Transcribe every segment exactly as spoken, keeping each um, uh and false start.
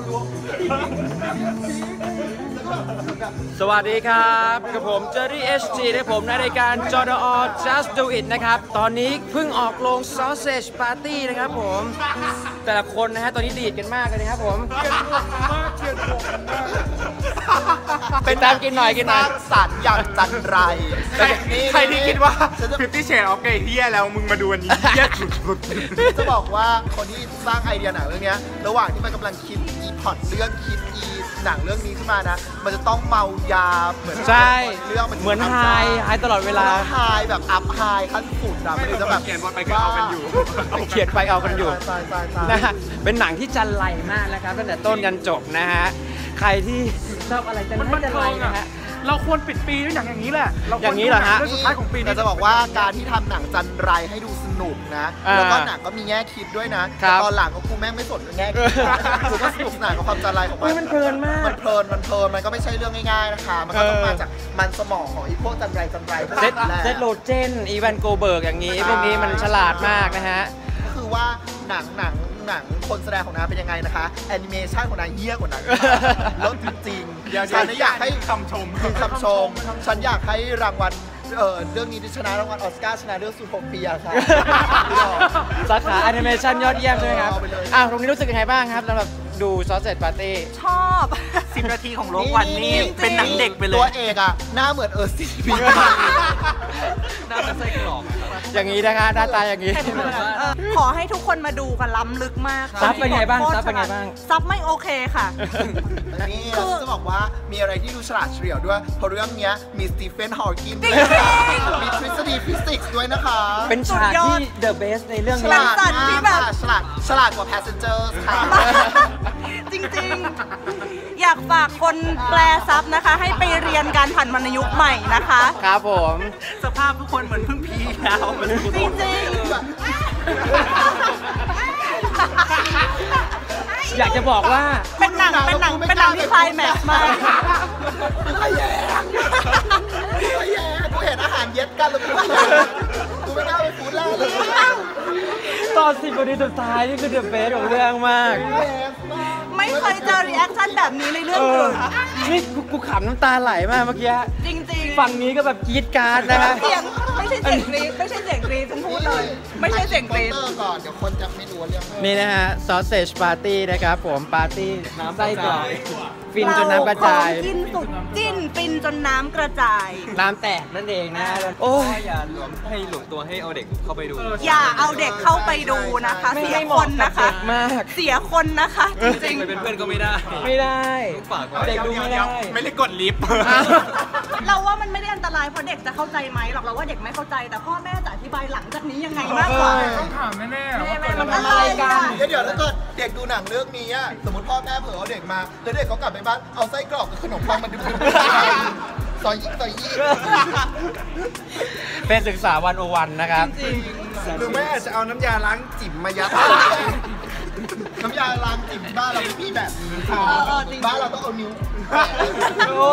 สวัสดีครับกับผมเจอรี่ เอช จี และผมในรายการ จอ ดอ Just Do It นะครับตอนนี้เพิ่งออกโรง Sausage Party นะครับผมแต่ละคนนะฮะตอนนี้ดีดกันมากเลยนะครับผมเป็นตามกินหน่อยกินหน่อยสัตว์อย่างจันไรใครที่คิดว่าฟิฟตี้เชดออฟเกย์เฮียแล้วมึงมาดูอันนี้เฮียสุดๆจะบอกว่าคนที่สร้างไอเดียหนังเรื่องนี้ระหว่างที่มันกำลังคิดอีพอตเรื่องคิดอีหนังเรื่องนี้ขึ้นมานะมันจะต้องเมายาเหมือนใช่เรื่องมันเหมือนไฮไฮตลอดเวลาไฮแบบอัพไฮขั้นสุดอะมันจะแบบเขียนบอลไปก็เอากันอยู่เขียนไปเอากันอยู่นะฮะเป็นหนังที่จันไรมากนะครับตั้งแต่ต้นยันจบนะฮะใครที่ชอบอะไรจันไรจันไรนะฮะเราควรปิดปีด้วยอย่างอย่างนี้แหละอย่างนี้เหรอฮะสุดท้ายของปีเราจะบอกว่าการที่ทำหนังจันไรให้ดูสนุกนะแล้วก็หนังก็มีแง่คิดด้วยนะตอนหลังก็กูแม่งไม่สนแง่คิดคือก็สนุกสนานกับความจันไรของมันมันเพลินมากมันเพลินมันเพลินมันก็ไม่ใช่เรื่องง่ายๆนะคะมันก็ต้องมาจากมันสมองของอีพวกจันไรจันไรเซตเซตโรเจนอีวานโกเบิร์กอย่างนี้พวกนี้มันฉลาดมากนะฮะก็คือว่าหนังหนังหนังคนแสดงของนางเป็นยังไงนะคะแอนิเมชันของนางเยี่ยกว่านั้นแล้วจริงๆฉันอยากให้คำชมคือคำชมฉันอยากให้รางวัลเออเรื่องนี้ที่ชนะรางวัลออสการ์ชนะเรื่องสุดโทเปียค่ะสาขาแอนิเมชันยอดเยี่ยมใช่ไหมครับอ่ะตรงนี้รู้สึกยังไงบ้างครับสำหรับดู Sausage Party ชอบสิบนาทีของโลกวันนี้เป็นหนังเด็กไปเลยตัวเอกอ่ะหน้าเหมือนเออร์ซีพีหน้าเป็นไส้กรอกอย่างนี้นะคะหน้าตาอย่างนี้ขอให้ทุกคนมาดูกันล้ำลึกมากซับเป็นไงบ้างซับเป็นไงบ้างซับไม่โอเคค่ะนี่เราจะบอกว่ามีอะไรที่ดูฉลาดเฉลียวด้วยเพราะเรื่องนี้มีสตีเฟนฮอว์กินมีทฤษฎีฟิสิกส์ด้วยนะคะเป็นฉากที่ The Best ในเรื่องนี้ฉลาดมากค่ะฉลาดฉลาดกว่า Passengers ค่ะจริงๆอยากฝากคนแปลซับนะคะให้ไปเรียนการผันวรรณยุกต์ใหม่นะคะครับผมสภาพทุกคนเหมือนเพิ่งพีแล้วจริงจริงอยากจะบอกว่าเป็นหนังเป็นหนังเป็นหนังที่ไคลแม็กซ์มากกูแย่กูแย่กูเห็นอาหารเย็ดกันแล้วกูกูไม่กล้าไปฟูดแล้วตอนสิบนาทีสุดท้ายนี่คือเดอะเบสของเรื่องมากไม่เคยเจอรีแอคชั่นแบบนี้ในเรื่องอื่นนี่กูขำน้ำตาไหลมากเมื่อกี้จริงๆฝั่งนี้ก็แบบกรี๊ดกราดนะฮะเสียงไม่ใช่เสียงกรี๊ดไม่ใช่เสียงกรี๊ดฉันพูดเลยไม่ใช่เสียงกรี๊ดก่อนเดี๋ยวคนจะไม่รู้เรื่องนี่นะฮะ Sausage Party นะครับผมปาร์ตี้น้ำไส้กรอกฟินจนน้ำกระจายกินสุดจิ้นฟินจนน้ำกระจายน้ำแตกนั่นเองนะโอ้ยอย่าหลวมให้หลวมตัวให้เอาเด็กเข้าไปดูอย่าเอาเด็กเข้าไปดูนะคะเสียคนนะคะเสียคนนะคะจริงๆไปเป็นเพื่อนก็ไม่ได้ไม่ได้เด็กดูไม่ได้ไม่ได้กดลิฟต์เราว่ามันไม่ได้อันตรายเพราะเด็กจะเข้าใจไหมหรอกเราว่าเด็กไม่เข้าใจแต่พ่อแม่จะอธิบายหลังจากนี้ยังไงมากกว่าต้องถามแน่ๆมันอะไรกันเดี๋ยวแล้วก็เด็กดูหนังเรื่องนี้สมมติพ่อแม่เผลอเอาเด็กมาแล้วเด็กเขากลับไปบ้านเอาไส้กรอกกับขนมปังมาดูซอยยิ่งซอยยิ่งเป็นศึกษาวันโอวันนะครับหรือไม่อาจจะเอาน้ำยาล้างจิ๋มมายัดน้ำยาล้างจิ๋มบ้านเราไม่มีแบบนี้ค่ะบ้านเราต้องเอานิ้วโอ้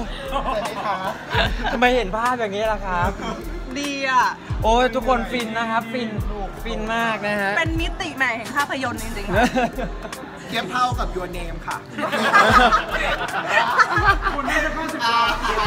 ทำไมเห็นภาพอย่างนี้ล่ะครับดีอ่ะโอ้ยทุกคนฟินนะครับฟินฟินมากนะฮะเป็นมิติใหม่แห่งภาพยนตร์จริงๆเทียบเท่ากับ Your Name ค่ะคุณนี่จะเข้าสิบล้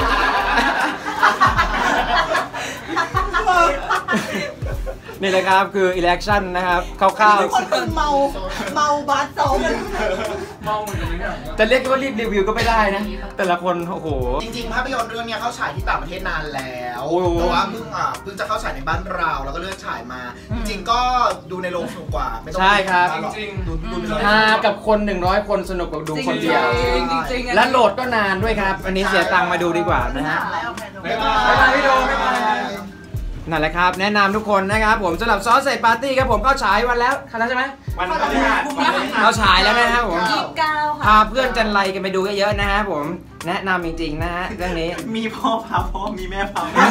านนี่เลยครับคือ election นะครับคร่าวๆทุกคนคือเมาเมาบาสโซ่เมาเหมือนกันเนี่ยแต่เรียกว่ารีบรีวิวก็ไม่ได้นะแต่ละคนโอ้โหจริงๆภาพยนตร์เรื่องนี้เข้าฉายที่ต่างประเทศนานแล้วแต่ว่าเพิ่งอ่ะเพิ่งจะเข้าฉายในบ้านเราแล้วก็เลื่อนฉายมาจริงๆก็ดูในโรงสนุกกว่าไม่ต้องใช่ครับจริงๆดูดูฮากับคนหนึ่งร้อยคนสนุกกว่าดูคนเดียวและโหลดก็นานด้วยครับอันนี้เสียตังค์มาดูดีกว่านะฮะบ๊ายบายพี่โดบ๊ายบายนั่นแหละครับแนะนำทุกคนนะครับผมสำหรับ Sausage Party ครับผมเข้าฉายวันแล้วคันแล้วใช่ไหมวันพฤหัสเข้าฉายแล้วนะครับผมยี่สิบเก้าค่ะพาเพื่อนจันไรกันไปดูเยอะๆนะฮะผมแนะนำจริงๆนะฮะเรื่องนี้มีพ่อพาพ่อมีแม่พาแ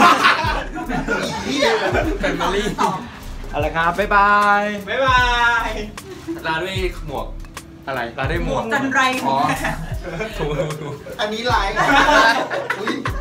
ฟมิลี่เอาละครับบ๊ายบายบ๊ายบายลาด้วยหมวกอะไรลาด้วยหมวกจันไรอ๋ออันนี้ไลน์